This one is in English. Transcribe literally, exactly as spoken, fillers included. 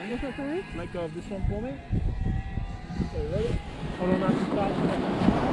Let go of this one for me. Okay, ready? Hold on, that's start.